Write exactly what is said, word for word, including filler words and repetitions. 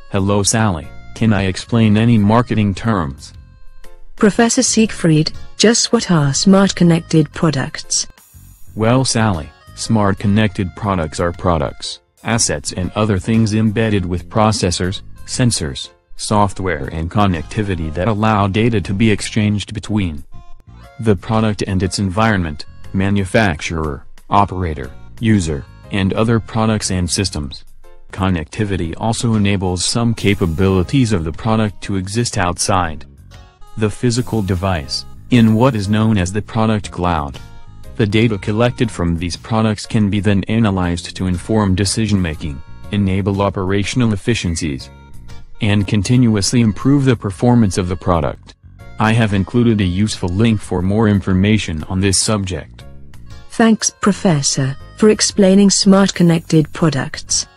Hello Sally, can I explain any marketing terms? Professor Siegfried, just what are smart connected products? Well Sally, smart connected products are products, assets and other things embedded with processors, sensors, software and connectivity that allow data to be exchanged between the product and its environment, manufacturer, operator, user, and other products and systems. Connectivity also enables some capabilities of the product to exist outside the physical device, in what is known as the product cloud. The data collected from these products can be then analyzed to inform decision-making, enable operational efficiencies, and continuously improve the performance of the product. I have included a useful link for more information on this subject. Thanks, Professor, for explaining smart connected products.